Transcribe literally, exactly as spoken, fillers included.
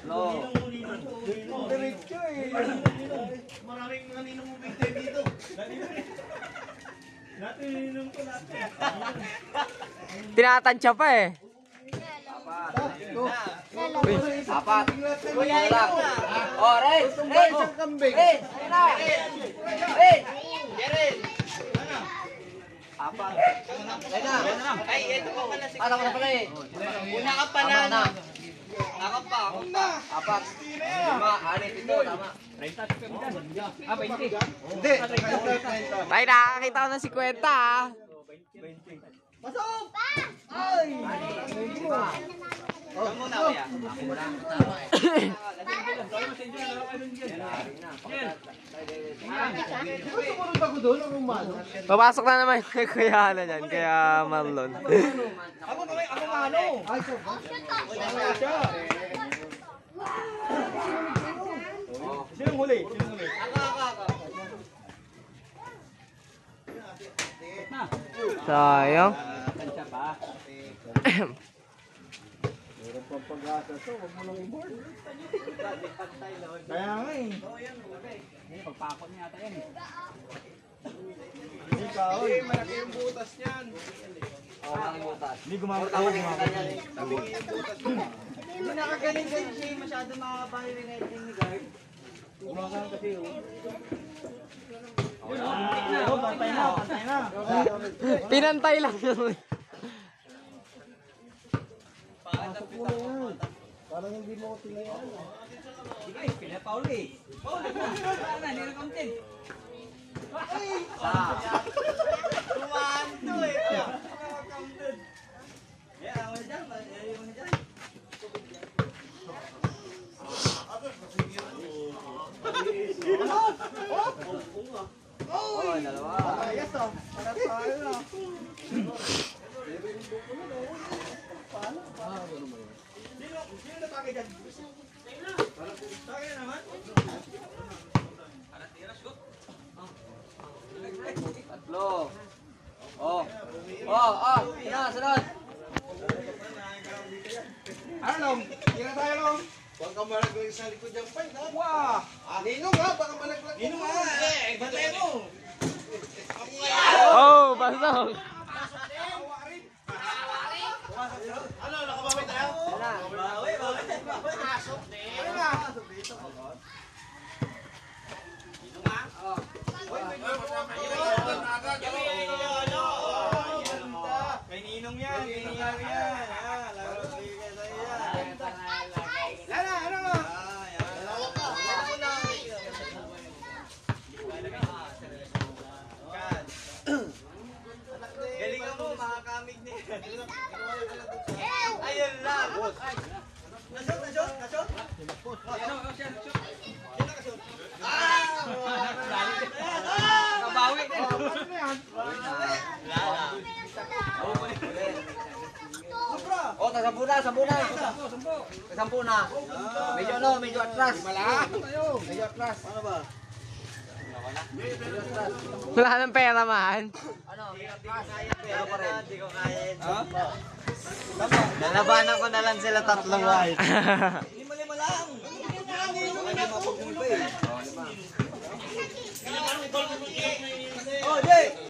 Lo. Diretso eh. Maraming mga ninong mo big time dito. Natin ninong ko natin. Tinatansya pa eh. Apat. Kuya lang. Oh, Ren. Ren. Ren. Ayun na. Ren. Ren. Apat. Ayun na. Ay, ito ko pala si. Ano ko na pala eh. Una ka pa na. Ako pa, ako pa. Apat. Lima, anim, pito, tama. Ah, twenty. Hindi. Ay, nakakita ko ng fifty ah. Pasok! Ay! Lima. Ikaw muna, kuya. Ako muna. Sumunod ako doon ang umano. Papasok na naman kay Kuya ano dyan, kaya Marlon. Ako kami, ako ano? Ay, so ba? Sinong huli? Sinong huli? Ako, ako, ako. Sayang. Meron pang pag-asa to, huwag mo lang i-board. Kaya nga eh. Pagpakot niya ata yan eh. Hindi ka, oy. Malaki yung butas niyan. Oo, ang butas. Hindi gumamit Tama ako, din gumamit. kita niyan eh. Hindi nakagaling kasi siya masyado makakabahay rin editing ni Guard. Gumamit kasi oh. Oh, pantay na, pantay na. Pinantay lang yun. Pasok mo na yan. Parang hindi mo ko tinayaan. Sige, pila Pauli. Pauli, ano na, hindi na counted. Sa. Tumaan to eh. Counted. Yeah, ako na dyan. Ayaw na dyan. Oo, dalawa. Ayos oh. Para tayo na. Sino, sino na tagay dyan? Tagay na naman. Tatlo. Oh. Oh, oh. Sunod, sunod. Ano long? Tira tayo long. Huwag ka malaglag sa likod yung fight, ha? Wah! Ninong ha, baka malaglag. Ninong nga, eh, bantay mo. Oh, pasok. Ano, nakabawi tayo? Wala. Bawi, bawi, bawi. Asok din. Ano na? Ninong nga? Oh. Kay Ninong yan, kay Ninong yan. Ah, laro bigay sa yan. Lala, ano? Ah, yan. Dalawa pa. Galingan mo, makakamig na yan. Ayun lang. Nasot, nasot, nasot. Kabawi din. Ano na yan? Oh, tasampu na, sampu na. Tasampu na. Medyo no, medyo atras. Medyo atras. Ano ba? Medyo atras. Wala nang pera man. Ano? Medyo atras. Pero pa rin. Hindi ko kaya yun. Lalabanan ko na lang sila tatlong white. Lima-lima lang. Lima po kung iba eh. Oh, Jay!